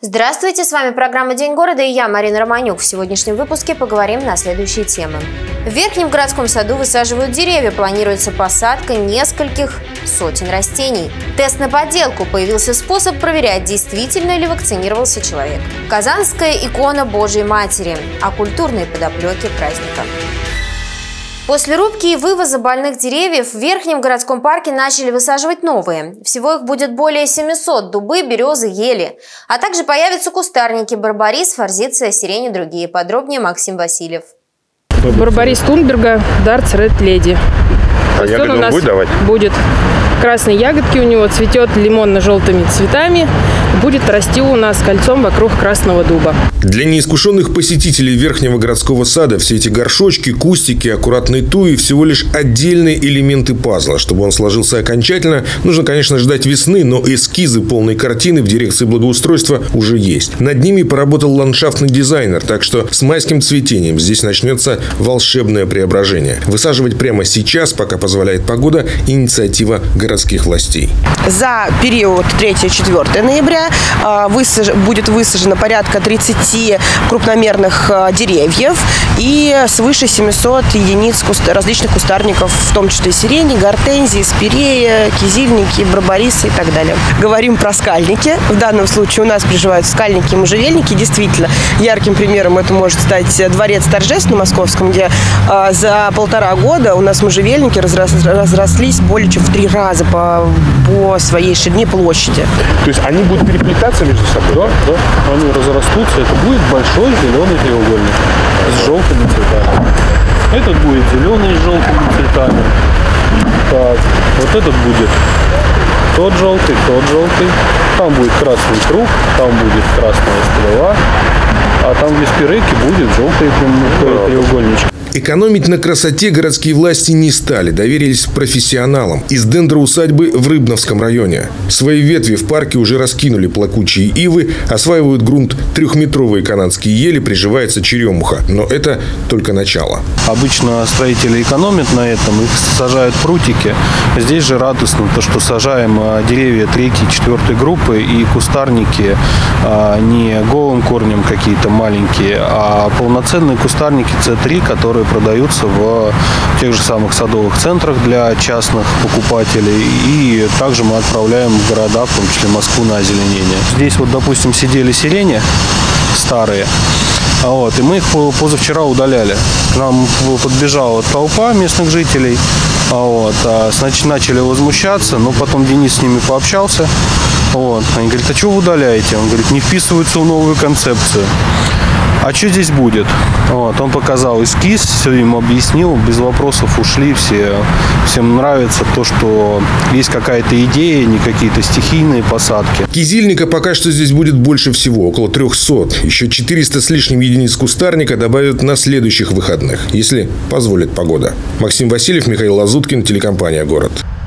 Здравствуйте, с вами программа «День города» и я, Марина Романюк. В сегодняшнем выпуске поговорим на следующие темы. В Верхнем городском саду высаживают деревья, планируется посадка нескольких сотен растений. Тест на подделку. Появился способ проверять, действительно ли вакцинировался человек. Казанская икона Божьей Матери. О культурной подоплеке праздника. После рубки и вывоза больных деревьев в Верхнем городском парке начали высаживать новые. Всего их будет более 700 – дубы, березы, ели. А также появятся кустарники – барбарис, форзиция, сирень и другие. Подробнее Максим Васильев. Барбарис Тунберга, Дартс Ред Леди. А ягоды он будет давать? Будет. Красные ягодки у него, цветет лимонно-желтыми цветами. Будет расти у нас кольцом вокруг красного дуба. Для неискушенных посетителей Верхнего городского сада все эти горшочки, кустики, аккуратные туи – всего лишь отдельные элементы пазла. Чтобы он сложился окончательно, нужно, конечно, ждать весны, но эскизы полной картины в дирекции благоустройства уже есть. Над ними поработал ландшафтный дизайнер, так что с майским цветением здесь начнется волшебное преображение. Высаживать прямо сейчас, пока позволяет погода, инициатива городских властей. За период 3-4 ноября будет высажено порядка 30 крупномерных деревьев и свыше 700 единиц различных кустарников, в том числе сирени, гортензии, спирея, кизильники, барбарисы и так далее. Говорим про скальники. В данном случае у нас приживаются скальники и можжевельники. Действительно, ярким примером это может стать дворец торжеств на Московском, где за 1,5 года у нас можжевельники разрослись более чем в 3 раза по своей ширине площади. То есть они будут переплетаться между собой? Да. Они разрастутся. Это будет большой зеленый треугольник с желтыми цветами. Этот будет зеленый с желтыми цветами. Так, вот этот будет тот желтый. Там будет красный круг, там будет красная стрела, а там где спиреки будет желтый треугольничек. Экономить на красоте городские власти не стали, доверились профессионалам из дендроусадьбы в Рыбновском районе. Свои ветви в парке уже раскинули плакучие ивы, осваивают грунт 3-метровые канадские ели, приживается черемуха. Но это только начало. Обычно строители экономят на этом, их сажают прутики. Здесь же радостно то, что сажаем деревья 3-4 группы и кустарники не голым корнем какие-то маленькие, а полноценные кустарники С3, которые продаются в тех же самых садовых центрах для частных покупателей. И также мы отправляем в города, в том числе Москву, на озеленение. Здесь вот, допустим, сидели сирени старые. И мы их позавчера удаляли. К нам подбежала толпа местных жителей. Значит, начали возмущаться, но потом Денис с ними пообщался. Они говорят: а что вы удаляете? Он говорит: не вписываются в новую концепцию. А что здесь будет? Он показал эскиз, все им объяснил, без вопросов ушли все. Всем нравится то, что есть какая-то идея, не какие-то стихийные посадки. Кизильника пока что здесь будет больше всего, около 300. Еще 400 с лишним единиц кустарника добавят на следующих выходных, если позволит погода. Максим Васильев, Михаил Лазуткин, телекомпания «Город».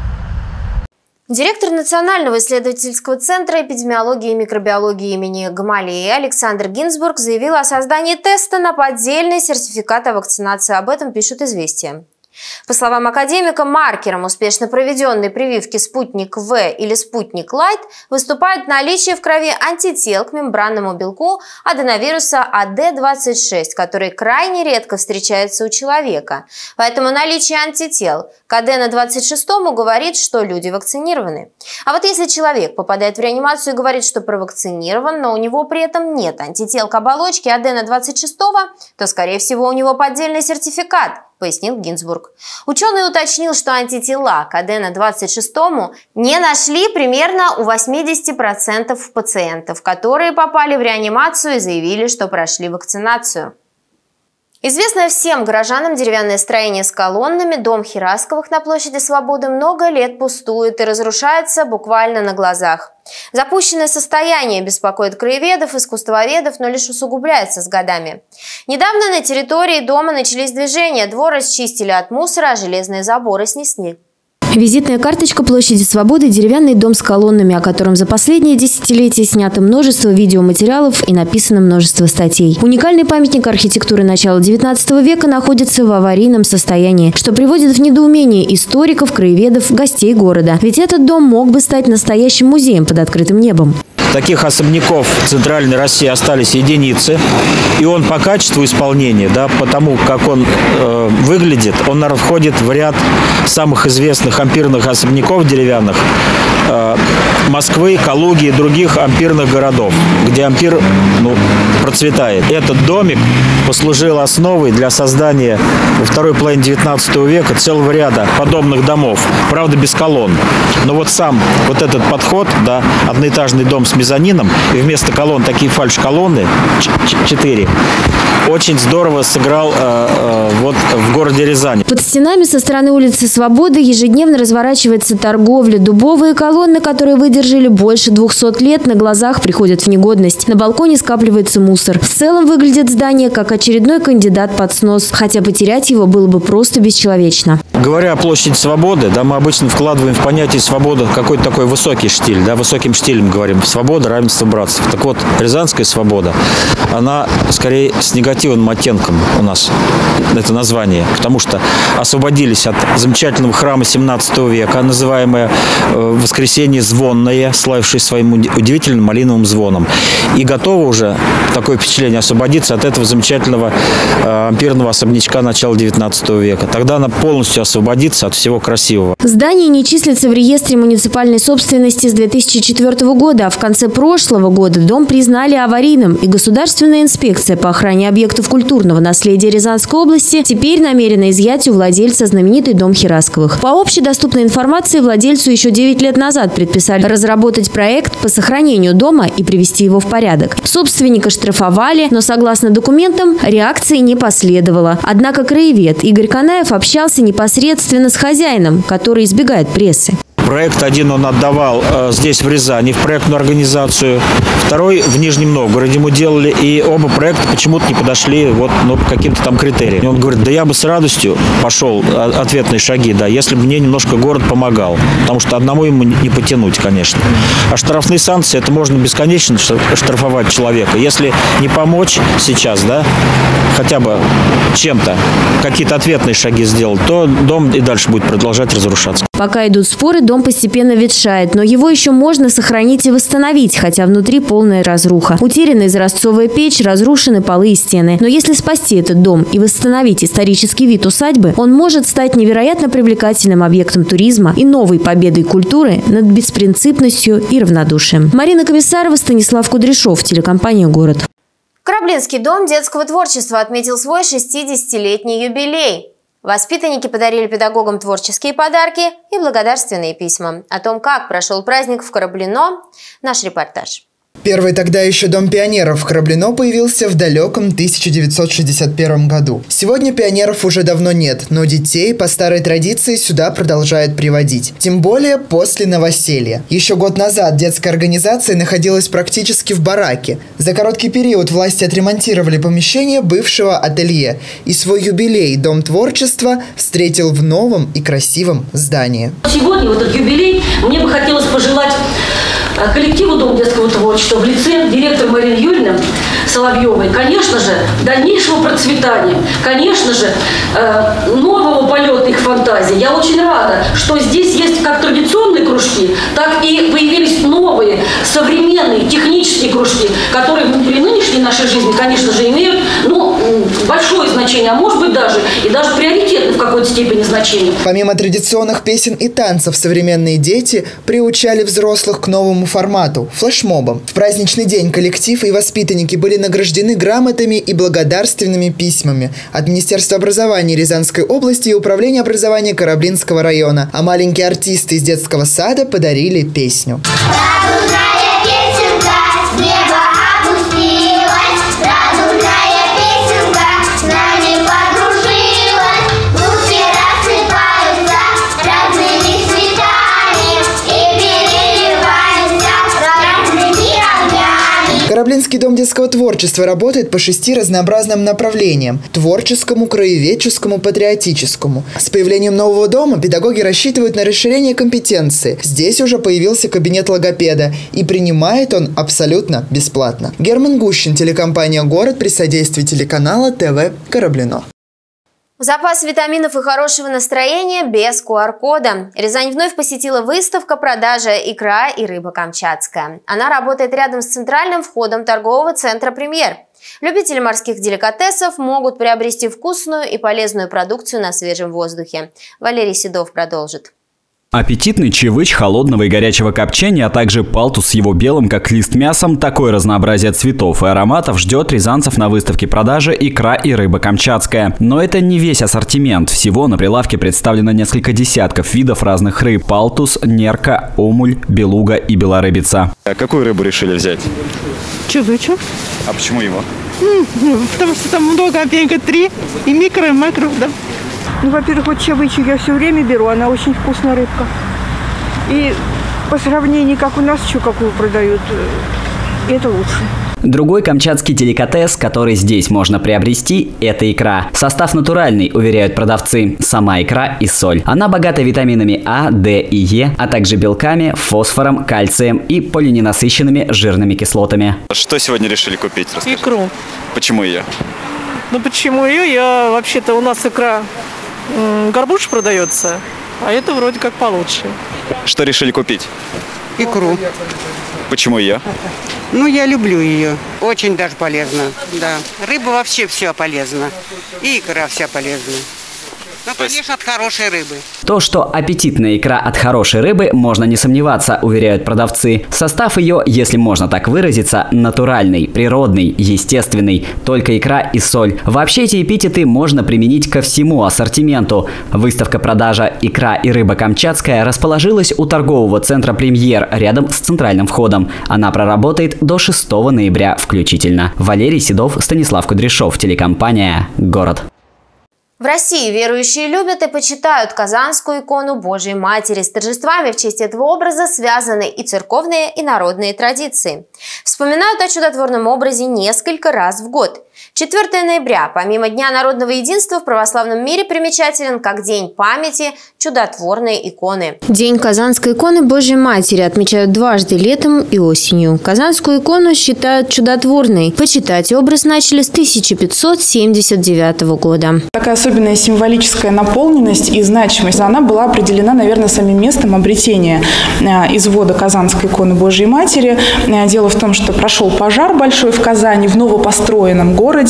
Директор Национального исследовательского центра эпидемиологии и микробиологии имени Гамалеи Александр Гинзбург заявил о создании теста на поддельный сертификат о вакцинации. Об этом пишут «Известия». По словам академика, маркером успешно проведенной прививки «Спутник В» или «Спутник Лайт» выступает наличие в крови антител к мембранному белку аденовируса АД26, который крайне редко встречается у человека. Поэтому наличие антител к АД26 говорит, что люди вакцинированы. А вот если человек попадает в реанимацию и говорит, что провакцинирован, но у него при этом нет антител к оболочке АД26, то, скорее всего, у него поддельный сертификат, пояснил Гинзбург. Ученый уточнил, что антитела к АД26 не нашли примерно у 80% пациентов, которые попали в реанимацию и заявили, что прошли вакцинацию. Известное всем горожанам деревянное строение с колоннами, дом Хирасковых на площади Свободы, много лет пустует и разрушается буквально на глазах. Запущенное состояние беспокоит краеведов, искусствоведов, но лишь усугубляется с годами. Недавно на территории дома начались движения, двор расчистили от мусора, а железные заборы снесли. Визитная карточка площади Свободы – деревянный дом с колоннами, о котором за последние десятилетия снято множество видеоматериалов и написано множество статей. Уникальный памятник архитектуры начала XIX века находится в аварийном состоянии, что приводит в недоумение историков, краеведов, гостей города. Ведь этот дом мог бы стать настоящим музеем под открытым небом. Таких особняков в Центральной России остались единицы. И он по качеству исполнения, да, потому как он выглядит, он, наверное, входит в ряд самых известных ампирных особняков деревянных Москвы, Калуги и других ампирных городов, где ампир процветает. Этот домик послужил основой для создания во второй половине 19 века целого ряда подобных домов, правда, без колонн. Но вот сам вот этот подход, да, одноэтажный дом с мезонином, и вместо колонн такие фальш-колонны, 4, очень здорово сыграл вот в городе Рязани. Под стенами со стороны улицы Свободы ежедневно разворачивается торговля. Дубовые колонны, которые выдержали больше 200 лет, на глазах приходят в негодность. На балконе скапливается мусор. В целом выглядит здание как очередной кандидат под снос, хотя потерять его было бы просто бесчеловечно. Говоря о площади Свободы, да, мы обычно вкладываем в понятие свобода какой-то такой высокий штиль, да, высоким штилем говорим. Свобода, равенство, братство. Так вот, Рязанская свобода, она скорее с негативным оттенком у нас, это название, потому что освободились от замечательного храма 17 века, называемое Воскресенье Звонное, славившее своим удивительным малиновым звоном. И готово уже, такое впечатление, освободиться от этого замечательного ампирного особнячка начала 19 века. Тогда она полностью освободится от всего красивого. Здание не числится в реестре муниципальной собственности с 2004 года, а в конце прошлого года дом признали аварийным, и Государственная инспекция по охране объектов культурного наследия Рязанской области теперь намерена изъять у владельца знаменитый дом Херасковых. По общедоступной информации, владельцу еще 9 лет назад предписали разработать проект по сохранению дома и привести его в порядок. Собственника штрафовали, но согласно документам реакции не последовало. Однако краевед Игорь Канаев общался непосредственно с хозяином, который избегает прессы. Проект один он отдавал здесь, в Рязани, в проектную организацию. Второй в Нижнем Новгороде мы делали. И оба проекта почему-то не подошли вот, по каким-то там критериям. И он говорит, да я бы с радостью пошел ответные шаги, да, если бы мне немножко город помогал. Потому что одному ему не потянуть, конечно. А штрафные санкции, это можно бесконечно штрафовать человека. Если не помочь сейчас, да, хотя бы чем-то, какие-то ответные шаги сделать, то дом и дальше будет продолжать разрушаться. Пока идут споры, дом постепенно ветшает, но его еще можно сохранить и восстановить, хотя внутри полная разруха. Утеряна изразцовая печь, разрушены полы и стены. Но если спасти этот дом и восстановить исторический вид усадьбы, он может стать невероятно привлекательным объектом туризма и новой победой культуры над беспринципностью и равнодушием. Марина Комиссарова, Станислав Кудряшов, телекомпания «Город». Краблинский дом детского творчества отметил свой 60-летний юбилей. Воспитанники подарили педагогам творческие подарки и благодарственные письма. О том, как прошел праздник в Кораблино, наш репортаж. Первый тогда еще Дом пионеров в Кораблино появился в далеком 1961 году. Сегодня пионеров уже давно нет, но детей по старой традиции сюда продолжают приводить. Тем более после новоселья. Еще год назад детская организация находилась практически в бараке. За короткий период власти отремонтировали помещение бывшего ателье. И свой юбилей Дом творчества встретил в новом и красивом здании. Сегодня, в этот юбилей, мне бы хотелось пожелать коллективу Дома детского творчества в лице директора Марины Юрьевны Соловьевой, конечно же, дальнейшего процветания, конечно же, нового полета их фантазии. Я очень рада, что здесь есть как традиционные кружки, так и появились новые, современные, технические кружки, которые внутри нынешней нашей жизни, конечно же, имеют большое значение, а может быть даже приоритетное в какой-то степени значение. Помимо традиционных песен и танцев, современные дети приучали взрослых к новому формату – флешмобам. В праздничный день коллектив и воспитанники были награждены грамотами и благодарственными письмами от Министерства образования Рязанской области и Управления образования Кораблинского района. А маленькие артисты из детского сада подарили песню. Кораблинский дом детского творчества работает по 6 разнообразным направлениям – творческому, краеведческому, патриотическому. С появлением нового дома педагоги рассчитывают на расширение компетенции. Здесь уже появился кабинет логопеда, и принимает он абсолютно бесплатно. Герман Гущин, телекомпания «Город» при содействии телеканала ТВ Кораблино. Запас витаминов и хорошего настроения без QR-кода. Рязань вновь посетила выставка «Продажа икра и рыба камчатская». Она работает рядом с центральным входом торгового центра «Премьер». Любители морских деликатесов могут приобрести вкусную и полезную продукцию на свежем воздухе. Валерий Седов продолжит. Аппетитный чевыч холодного и горячего копчения, а также палтус с его белым, как лист, мясом. Такое разнообразие цветов и ароматов ждет рязанцев на выставке «Продажа икра и рыба камчатская». Но это не весь ассортимент. Всего на прилавке представлено несколько десятков видов разных рыб: палтус, нерка, омуль, белуга и белорыбица. А какую рыбу решили взять? Чевычу. А почему его? Потому что там много омега-3 и микро, и макро, да. Ну, во-первых, вот чевычу я все время беру, она очень вкусная рыбка. И по сравнению, как у нас еще какую продают, это лучше. Другой камчатский деликатес, который здесь можно приобрести, это икра. Состав натуральный, уверяют продавцы. Сама икра и соль. Она богата витаминами А, Д и Е, а также белками, фосфором, кальцием и полиненасыщенными жирными кислотами. Что сегодня решили купить? Расскажи. Икру. Почему ее? Ну, почему ее? Вообще-то у нас икра горбуш продается, а это вроде как получше. Что решили купить? Икру. Почему ее? Ну, я люблю ее. Очень даже полезно, да. Рыба вообще все полезна. И икра вся полезна. Ну, конечно, от хорошей рыбы. То, что аппетитная икра от хорошей рыбы, можно не сомневаться, уверяют продавцы. Состав ее, если можно так выразиться, натуральный, природный, естественный. Только икра и соль. Вообще эти эпитеты можно применить ко всему ассортименту. Выставка «Продажа икра и рыба камчатская» расположилась у торгового центра «Премьер» рядом с центральным входом. Она проработает до 6 ноября включительно. Валерий Седов, Станислав Кудряшов, телекомпания «Город». В России верующие любят и почитают Казанскую икону Божьей Матери. С торжествами в честь этого образа связаны и церковные, и народные традиции. Вспоминают о чудотворном образе несколько раз в год. 4 ноября, помимо Дня народного единства, в православном мире примечателен как День памяти чудотворной иконы. День Казанской иконы Божьей Матери отмечают дважды, летом и осенью. Казанскую икону считают чудотворной. Почитать образ начали с 1579 года. Такая особенная символическая наполненность и значимость, она была определена, наверное, самим местом обретения извода Казанской иконы Божьей Матери. Дело в том, что прошел пожар большой в Казани, в новопостроенном городе.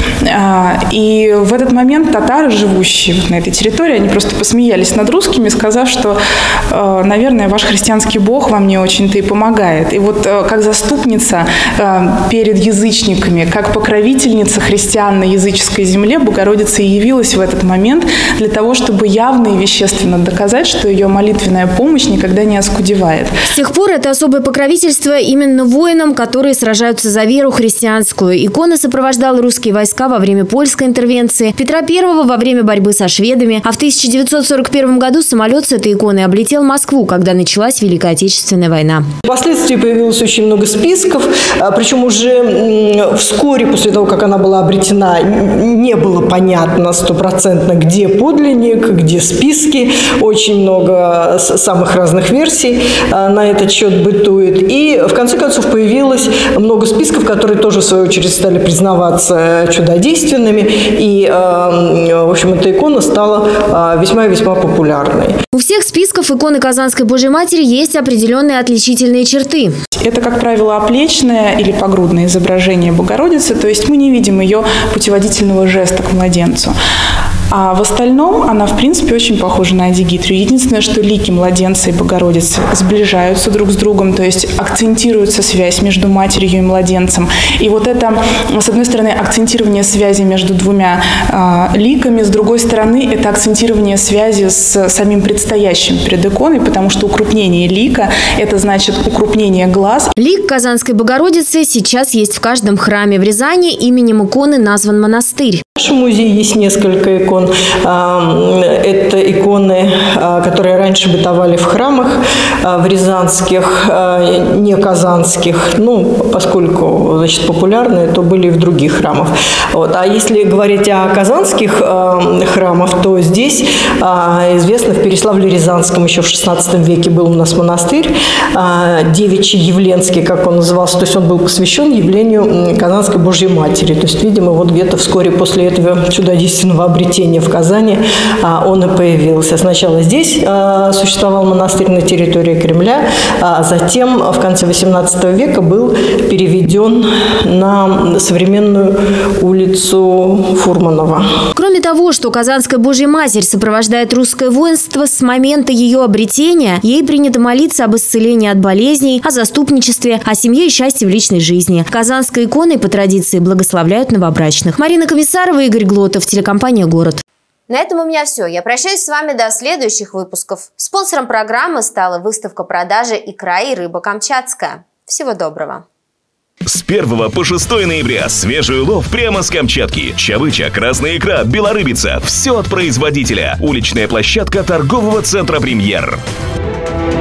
И в этот момент татары, живущие на этой территории, они просто посмеялись над русскими, сказав, что, наверное, ваш христианский бог вам не очень-то и помогает. И вот как заступница перед язычниками, как покровительница христиан на языческой земле, Богородица и явилась в этот момент для того, чтобы явно и вещественно доказать, что ее молитвенная помощь никогда не оскудевает. С тех пор это особое покровительство именно воинам, которые сражаются за веру христианскую. Икона сопровождала русские войска во время польской интервенции, Петра I во время борьбы со шведами, а в 1941 году самолет с этой иконой облетел Москву, когда началась Великая Отечественная война. Впоследствии появилось очень много списков, причем уже вскоре после того, как она была обретена, не было понятно стопроцентно, где подлинник, где списки. Очень много самых разных версий на этот счет бытует. И в конце концов появилось много списков, которые тоже в свою очередь стали признаваться чудодейственными. И, в общем, эта икона стала весьма и весьма популярной. У всех списков иконы Казанской Божьей Матери есть определенные отличительные черты. Это, как правило, оплечное или погрудное изображение Богородицы, то есть мы не видим ее путеводительного жеста к младенцу. А в остальном она, в принципе, очень похожа на адигитрию. Единственное, что лики младенца и Богородицы сближаются друг с другом, то есть акцентируется связь между матерью и младенцем. И вот это, с одной стороны, акцентирование связи между двумя ликами, с другой стороны, это акцентирование связи с самим предстоящим перед иконой, потому что укрупнение лика – это значит укрупнение глаз. Лик Казанской Богородицы сейчас есть в каждом храме. В Рязани именем иконы назван монастырь. В нашем музее есть несколько икон. Это иконы, которые раньше бытовали в храмах, в рязанских, не казанских. Ну, поскольку, значит, популярные, то были и в других храмах. Вот. А если говорить о казанских храмах, то здесь известно, в Переславле-Рязанском еще в XVI веке был у нас монастырь, Девичий Явленский, как он назывался. То есть он был посвящен явлению Казанской Божьей Матери. То есть, видимо, вот где-то вскоре после этого чудодейственного обретения в Казани он и появился. Сначала здесь существовал монастырь на территории Кремля, а затем в конце XVIII века был переведен на современную улицу Фурманова. Кроме того, что Казанская Божья Матерь сопровождает русское воинство с момента ее обретения, ей принято молиться об исцелении от болезней, о заступничестве, о семье и счастье в личной жизни. Казанской иконой по традиции благословляют новобрачных. Марина Комиссарова, Игорь Глотов, телекомпания «Город». На этом у меня все. Я прощаюсь с вами до следующих выпусков. Спонсором программы стала выставка продажи икра и рыба «Камчатская». Всего доброго. С 1 по 6 ноября свежий улов прямо с Камчатки. Чавыча, красная икра, белорыбица. Все от производителя. Уличная площадка торгового центра «Премьер».